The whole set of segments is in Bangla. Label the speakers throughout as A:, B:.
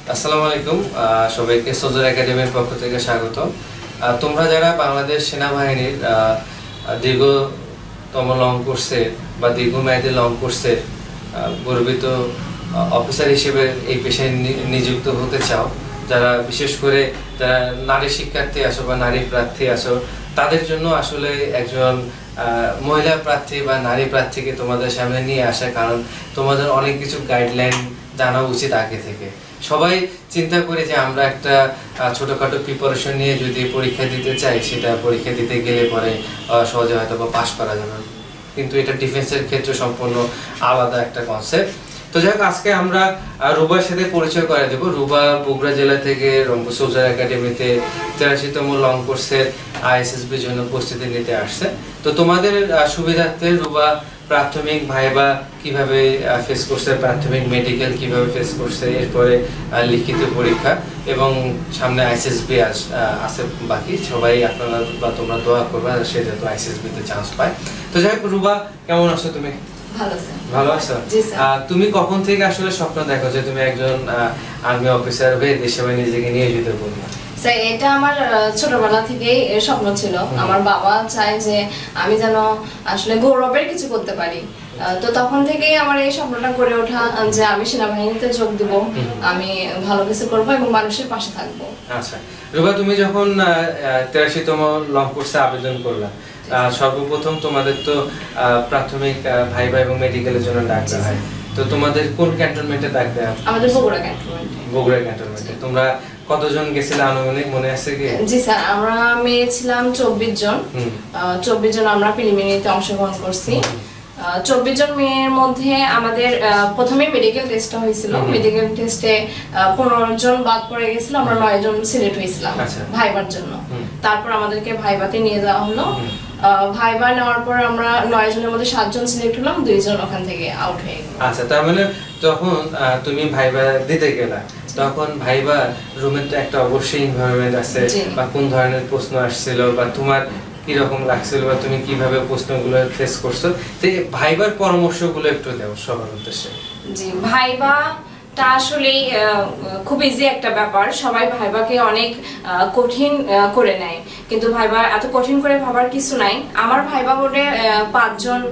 A: আসসালামু আলাইকুম সবাইকে সোজর একাডেমির পক্ষ থেকে স্বাগত। তোমরা যারা বাংলাদেশ সেনাবাহিনীর দীর্ঘতম লং কোর্সে বা দীর্ঘমেয়াদী লং কোর্সে গর্বিত অফিসার হিসেবে এই পেশায় নিযুক্ত হতে চাও, যারা বিশেষ করে যারা নারী শিক্ষার্থী আছো বা নারী প্রার্থী আছো, তাদের জন্য আসলে একজন মহিলা প্রার্থী বা নারী প্রার্থীকে তোমাদের সামনে নিয়ে আসা, কারণ তোমাদের অনেক কিছু গাইডলাইন জানা উচিত আগে থেকে। সবাই চিন্তা করে যে আমরা একটা ছোটখাটো প্রিপারেশন নিয়ে যদি পরীক্ষা দিতে চাই, সেটা পরীক্ষা দিতে গেলে পরে সহজে হয়তো বা পাশ করা যাবে, কিন্তু এটা ডিফেন্সের ক্ষেত্রে সম্পূর্ণ আলাদা একটা কনসেপ্ট। তো যাই হোক, আজকে আমরা রুবার সাথে পরিচয় করে দেবো। রুবা বগুড়া জেলা থেকে রংপুর সোলজার একাডেমিতে 83তম লং কোর্সের আইএসএসবির জন্য প্রস্তুতি নিতে আসছে। তো তোমাদের সুবিধার্থে রুবা প্রাথমিক ভাইবা কিভাবে ফেস করছে, প্রাথমিক মেডিকেল কিভাবে ফেস করছে, এরপরে লিখিত পরীক্ষা এবং সামনে আইএসএসবি আছে বাকি, সবাই আপনারা বা তোমরা দোয়া করবা সে যাতে আইএসএসবিতে চান্স পায়। তো যাই হোক, রুবা কেমন আছো তুমি? ভালো আছো? তুমি কখন থেকে আসলে স্বপ্ন দেখো যে তুমি একজন আর্মি অফিসার হয়ে দেশে নিজেকে নিয়োজিত করবে?
B: এটা আমার ছোটবেলা থেকেই স্বপ্ন ছিল। আমার বাবা চায় যে আমি যেন আসলে গৌরবের কিছু করতে পারি। তো তখন থেকেই আমার এই স্বপ্নটা গড়ে ওঠা যে আমি সেনাবাহিনীতে যোগ দিব, আমি ভালো কিছু করব এবং মানুষের পাশে থাকবো।
A: আচ্ছা রুবা, তুমি যখন 83তম লং কোর্সে আবেদন করলা, সর্বপ্রথম তোমাদের তো প্রাথমিক ভাইবা এবং মেডিকেলের জন্য ডাক দেওয়া হয়। তো তোমাদের কোন ক্যান্টনমেন্টে ডাক দেওয়া?
B: আমাদের বগুড়া ক্যান্টনমেন্টে।
A: বগুড়া ক্যান্টনমেন্টে। তোমরা কতজন গেছিলে আনুমানিক মনে আছে কি?
B: জি স্যার, আমরা মেয়ে ছিলাম 24 জন। 24 জন আমরা প্রিলিমিনারিতে অংশগ্রহণ করছি। 24 জন মেয়ের মধ্যে আমাদের প্রথমে মেডিকেল টেস্টটা হয়েছিল। মেডিকেল টেস্টে 15 জন বাদ পড়ে গেছিল, আমরা 9 জন সিলেক্ট হয়েছিলাম ভাইবার জন্য। তারপর আমাদেরকে ভাইবাতে নিয়ে যাওয়া হলো। ভাইবা নেওয়ার পর আমরা 9 জনের মধ্যে 7 জন সিলেক্ট হলাম, 2 জন ওখান থেকে আউট হয়ে গেল।
A: আচ্ছা, তার মানে যখন তুমি ভাইবা দিতে গেলা, তখন ভাইবা রুমের তো একটা অবশ্যই এনভায়রনমেন্ট আছে, বা কোন ধরনের প্রশ্ন আসছিল বা তোমার কি রকম লাগছিল বা তুমি কিভাবে প্রশ্নগুলো ফেস করছো, তো ভাইবার পরামর্শগুলো একটু দাও সবার উদ্দেশ্যে।
B: জি, ভাইবা তা আসলে খুব ইজি একটা ব্যাপার। সবাই ভাইবাকে অনেক কঠিন করে নেয়, কিন্তু ভাইবা এত কঠিন করে ভাবার কিছু নাই। আমার ভাইবা বোর্ডে 5 জন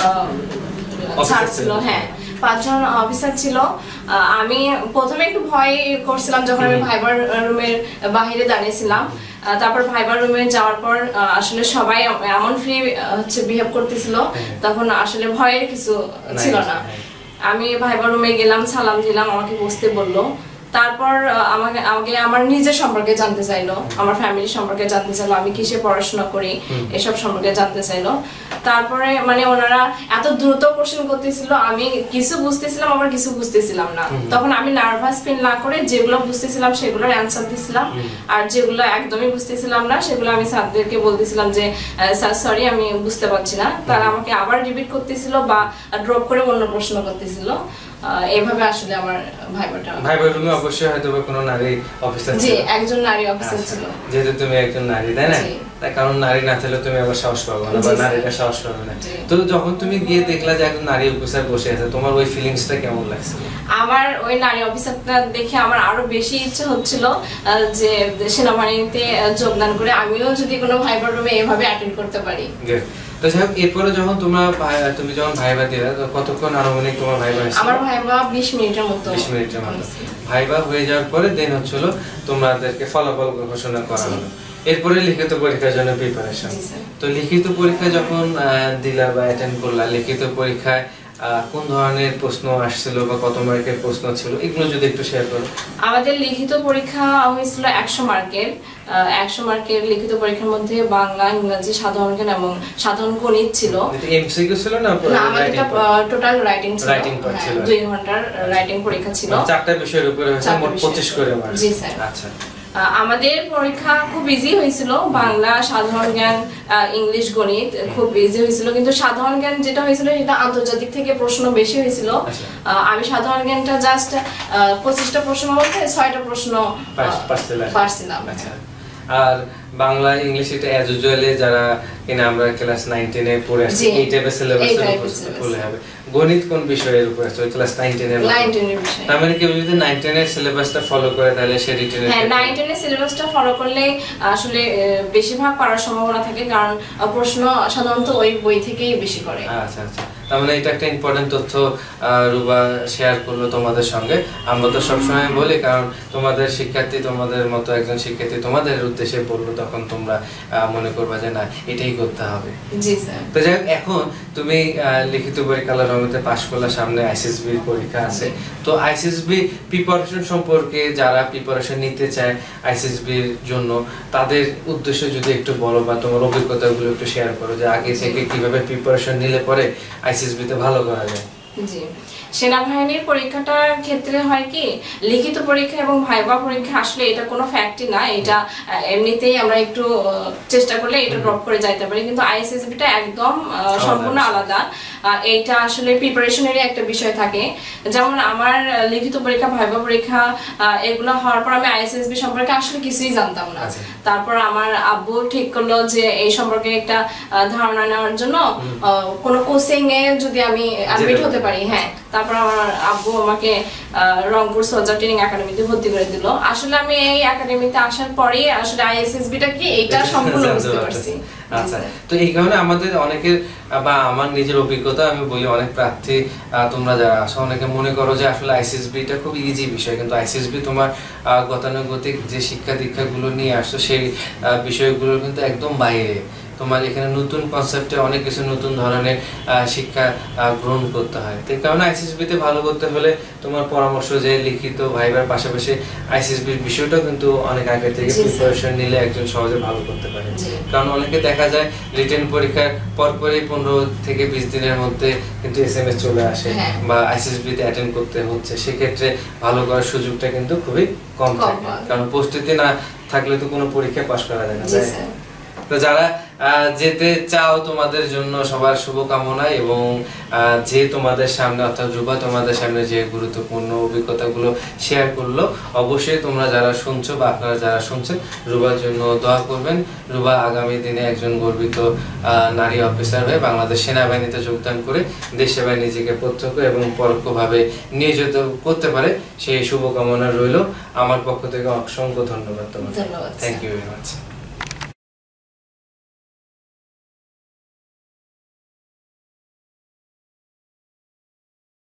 B: স্যার ছিল, হ্যাঁ 5 জন অফিসার ছিল। আমি প্রথমে একটু ভয় করছিলাম যখন আমি ভাইবার রুমের বাহিরে দাঁড়িয়েছিলাম। তারপর ভাইবার রুমে যাওয়ার পর আসলে সবাই এমন ফ্রি বিহেভ করতেছিল, তখন আসলে ভয়ের কিছু ছিল না। আমি ভাইবার রুমে গেলাম, সালাম দিলাম, আমাকে বসতে বললো। তারপর আমাকে আমার নিজের সম্পর্কে জানতে চাইলো, আমার ফ্যামিলি সম্পর্কে জানতে চাইলো, আমি কিসে পড়াশোনা করি এসব সম্পর্কে জানতে চাইলো। তারপরে মানে ওনারা এত দ্রুত কোশ্চেন করতেছিল, আমি কিছু বুঝতেছিলাম আবার কিছু বুঝতেছিলাম না। তখন আমি নার্ভাস ফিল না করে যেগুলো বুঝতেছিলাম সেগুলোর অ্যান্সার দিছিলাম, আর যেগুলো একদমই বুঝতেছিলাম না সেগুলো আমি স্যারদেরকে বলতেছিলাম যে স্যার সরি আমি বুঝতে পারছি না। তারা আমাকে আবার রিপিট করতেছিল বা ড্রপ করে অন্য প্রশ্ন করতেছিল। এইভাবে আসলে আমার
A: ভাইবার রুমে অবশ্যই হয়তো কোনো নারী অফিসার ছিল?
B: জি, একজন নারী অফিসার ছিল।
A: যেহেতু তুমি একজন নারী, তাই না? তাই কারণ নারী না থাকলে তুমি আবার সাহস পাবে না বা নারীরা সাহস পাবে না। তো যখন তুমি গিয়ে দেখলা যে একজন নারী অফিসার বসে আছে, তোমার ওই ফিলিংসটা কেমন লাগছে?
B: আমার ওই নারী অফিসারটা দেখে আমার আরো বেশি ইচ্ছে হচ্ছিল যে সেনাবাহিনীতে যোগদান করে আমিও যদি কোনো ভাইবার রুমে এভাবে অ্যাটেন্ড করতে পারি।
A: তো যাই হোক, এরপরে যখন তুমি যখন ভাইবা দিলা, কতক্ষণ আনুমানিক তোমার ভাইবা হয়েছিল?
B: আমার ভাইবা 20 মিনিটের মতো।
A: 20 মিনিটের মতো ভাইবা হয়ে যাওয়ার পরে দেন হচ্ছিল তোমাদেরকে ফলাফল ঘোষণা করা হলো। এরপরে লিখিত পরীক্ষার জন্য প্রিপারেশন। তো লিখিত পরীক্ষা যখন দিলা বা অ্যাটেন্ড করলা, লিখিত পরীক্ষায় কোন ধরনের প্রশ্ন আসছিল বা কত মার্কের প্রশ্ন ছিল, এগুলো যদি একটু শেয়ার করো।
B: আমাদের লিখিত পরীক্ষা হয়েছিল 100 মার্কের। 100 মার্কের লিখিত পরীক্ষার মধ্যে বাংলা, ইংরেজি, সাধারণ জ্ঞান এবং সাধারণ গণিত ছিল।
A: এমসিকিউ ছিল না?
B: আমাদের টোটাল রাইটিং ছিল। 2 ঘন্টার রাইটিং পরীক্ষা ছিল।
A: 4টা বিষয়ের উপরে হয়েছে, মোট 25 করে মার্ক।
B: জি স্যার।
A: আচ্ছা,
B: আমাদের পরীক্ষা খুব ইজি হয়েছিল। বাংলা, সাধারণ জ্ঞান, ইংলিশ, গণিত খুব ইজি হয়েছিল, কিন্তু সাধারণ জ্ঞান যেটা হয়েছিল সেটা আন্তর্জাতিক থেকে প্রশ্ন বেশি হয়েছিল। আমি সাধারণ জ্ঞানটা জাস্ট 25টা প্রশ্নের মধ্যে 6টা প্রশ্ন পারছিলাম।
A: আর বাংলা ইংলিশ এটা অ্যাজ ইউজুয়ালি যারা কিনা আমরা ক্লাস 9 10 এ পড়ে আসছি এই টাইপের সিলেবাসের উপর পড়লে হবে। গণিত কোন বিষয়ের উপর আছে ক্লাস 9 10 এর?
B: 9 10 এর বিষয়।
A: তার মানে কেউ যদি 9 10 এর সিলেবাসটা ফলো করে তাহলে সে রিটেনে
B: হ্যাঁ 9 10 এর সিলেবাসটা ফলো করলে আসলে বেশিরভাগ পারার সম্ভাবনা থাকে, কারণ প্রশ্ন সাধারণত ওই বই থেকেই বেশি করে।
A: আচ্ছা আচ্ছা, তার মানে এটা একটা ইম্পর্টেন্ট তথ্য রুবা শেয়ার করলো তোমাদের সঙ্গে। আমরা তো সবসময় বলি, কারণ তোমাদের শিক্ষার্থী, তোমাদের মতো একজন শিক্ষার্থী তোমাদের উদ্দেশ্যে বললো, তখন তোমরা মনে করবা যে না এটাই করতে হবে।
B: জি স্যার।
A: তো যাই হোক, এখন তুমি লিখিত পরীক্ষা রহমতে পাশ করলে, সামনে আইসিএসবি পরীক্ষা আছে। তো আইসিএসবি প্রিপারেশন সম্পর্কে যারা প্রিপারেশন নিতে চায় আইসিএসবির জন্য, তাদের উদ্দেশ্য যদি একটু বলো বা তোমার অভিজ্ঞতাগুলো একটু শেয়ার করো, যে আগে থেকে কিভাবে প্রিপারেশন নিলে পরে আইসিএসবিতে ভালো করা যায়।
B: জি, সেনাবাহিনীর পরীক্ষাটার ক্ষেত্রে হয় কি, লিখিত পরীক্ষা এবং ভাইবা পরীক্ষা আসলে এটা কোনো ফ্যাক্টই না, এটা এমনিতেই আমরা একটু চেষ্টা করলে এটা ড্রপ করে যাইতে পারি, কিন্তু আইএসএসবিটা একদম সম্পূর্ণ আলাদা। এটা আসলে প্রিপারেশনেরই একটা বিষয় থাকে। যেমন আমার লিখিত পরীক্ষা, ভাইবা পরীক্ষা এগুলো হওয়ার পর আমি আইএসএসবি সম্পর্কে আসলে কিছুই জানতাম না। তারপর আমার আব্বু ঠিক করলো যে এই সম্পর্কে একটা ধারণা নেওয়ার জন্য কোনো কোচিং এ যদি আমি অ্যাডমিট হতে পারি। হ্যাঁ, তারপর আমার আব্বু আমাকে রংপুর সোলজার ট্রেনিং একাডেমিতে ভর্তি করে দিল। আসলে আমি এই একাডেমিতে আসার পরেই আসলে আইএসএসবিটা কি এইটা সম্পূর্ণ বুঝতে পারছি।
A: আচ্ছা, তো এই কারণে আমাদের অনেকের বা আমার নিজের অভিজ্ঞতা আমি বলি, অনেক প্রার্থী তোমরা যারা আসো অনেকে মনে করো যে আসলে আইসিএসবিটা খুব ইজি বিষয়, কিন্তু আইসিএসবি তোমার গতানুগতিক যে শিক্ষা দীক্ষাগুলো নিয়ে আসছো সেই বিষয়গুলো কিন্তু একদম বাইরে। তোমার এখানে নতুন কনসেপ্টে অনেক কিছু নতুন ধরনের শিক্ষা গ্রহণ করতে হয়। তো কারণে আইসিএসবিতে ভালো করতে হলে তোমার পরামর্শ যে লিখিত ভাইবার পাশাপাশি আইসিএসবির বিষয়টাও কিন্তু অনেক আগে থেকে প্রিপারেশন নিলে একজন সহজে ভালো করতে পারে। কারণ অনেকে দেখা যায় রিটেন পরীক্ষার পরপরই 15 থেকে 20 দিনের মধ্যে কিন্তু এসএমএস চলে আসে বা আইসিএসবিতে অ্যাটেন্ড করতে হচ্ছে, সেক্ষেত্রে ভালো করার সুযোগটা কিন্তু খুবই কম থাকে, কারণ প্রস্তুতি না থাকলে তো কোনো পরীক্ষা পাস করা যায় না। তো যারা যেতে চাও তোমাদের জন্য সবার শুভকামনা, এবং যে তোমাদের সামনে অর্থাৎ রুবা তোমাদের সামনে যে গুরুত্বপূর্ণ অভিজ্ঞতাগুলো শেয়ার করলো, অবশ্যই তোমরা যারা শুনছো বা আপনারা যারা শুনছেন রুবার জন্য দোয়া করবেন। রুবা আগামী দিনে একজন গর্বিত নারী অফিসার হয়ে বাংলাদেশ সেনাবাহিনীতে যোগদান করে দেশ সেবায় নিজেকে প্রত্যক্ষ এবং পরোক্ষভাবে নিয়োজিত করতে পারে, সেই শুভকামনা রইল। আমার পক্ষ থেকে অসংখ্য ধন্যবাদ তোমাকে।
B: ধন্যবাদ।
A: Thank you very much.